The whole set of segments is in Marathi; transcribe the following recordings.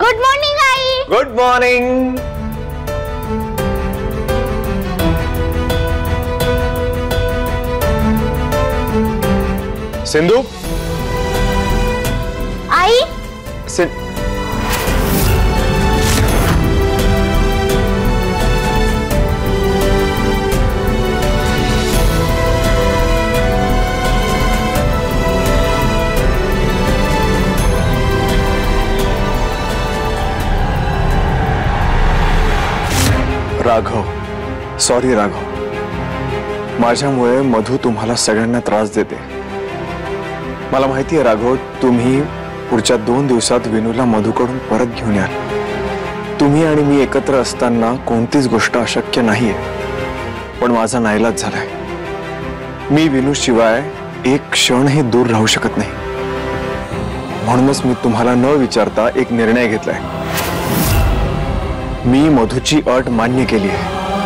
गुड मॉर्निंग आई। Good morning. सिंधु। आई। राघव, सॉरी राघव, माझ्यामुळे मधु तुम्हाला सगळ्यांना त्रास देते। मला माहिती आहे राघव, तुम्ही पुढच्या 2 दिवसात विनूला मधुकडून परत घेऊन याल। तुम्ही आणि मी एकत्र असताना कोणतीच गोष्ट अशक्य नाहीये, पण माझा नाईलाज झालाय। मी विनू शिवाय एक क्षणही दूर राहू शकत नाही, म्हणूनच मी तुम्हाला न विचारता एक निर्णय घेतलाय। मी मधुची अट मान्य केली आहे।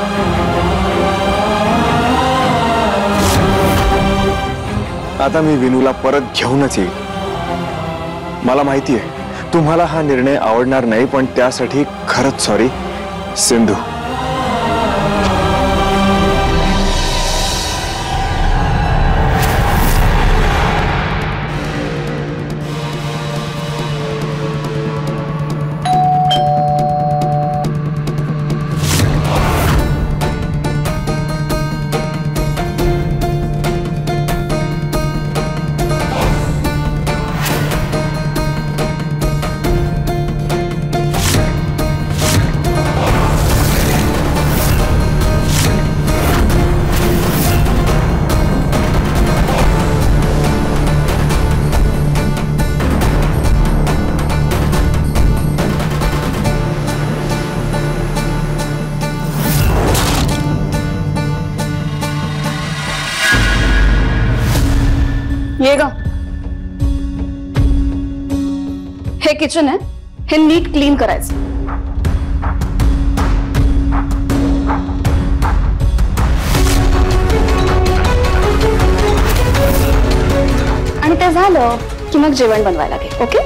आता मी विनूला परत घेऊनच येईल। मला माहिती आहे तुम्हाला हा निर्णय आवडणार नाही, पण त्यासाठी खरंच सॉरी सिंधू। ये गा, हे किचन आहे, हे नीट क्लीन करायचं। आणि ते झालं की मग जेवण बनवायला घे, ओके?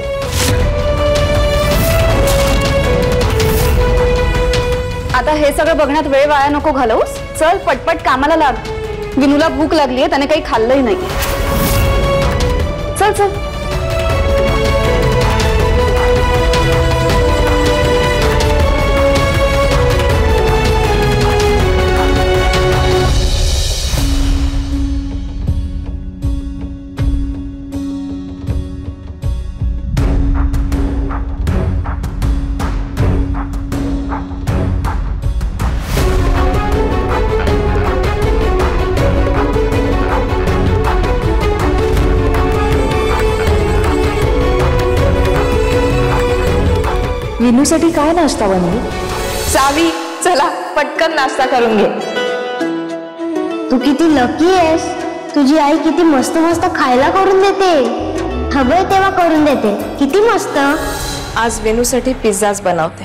आता हे सगळं बघण्यात वेळ वाया नको घालवूस, चल पटपट कामाला लाग। विनूला भूक लागलीये, त्याने काही खाल्लंही नाही। चल चल। विनूसाठी काय नाश्ता बनवू? सावी, चला पटकन नाश्ता करून घे। तू किती लकी आहेस, तुझी आई किती मस्त मस्त खायला करून देते, हवंय तेव्हा करून देते, किती मस्त। आज विनूसाठी पिझ्झाच बनवते।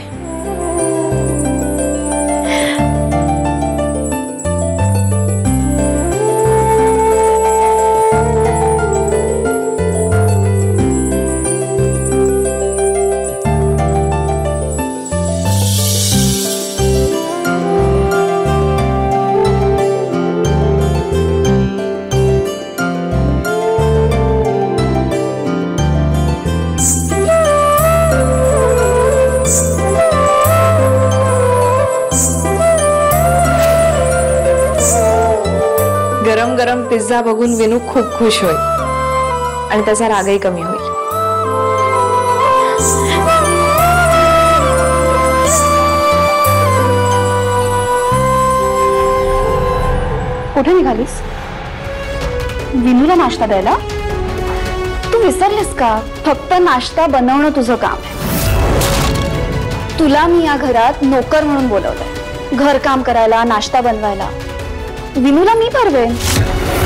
गरम गरम पिझ्झा बघून विनू खूप खुश होईल आणि त्याचा रागही कमी होईल। कुठे निघालीस? विनूला नाश्ता द्यायला? तू विसरलीस का? फक्त नाश्ता बनवणं तुझं काम आहे। तुला मी या घरात नोकर म्हणून बोलवलंय, घर काम करायला, नाश्ता बनवायला। विनूला मी भरवेन।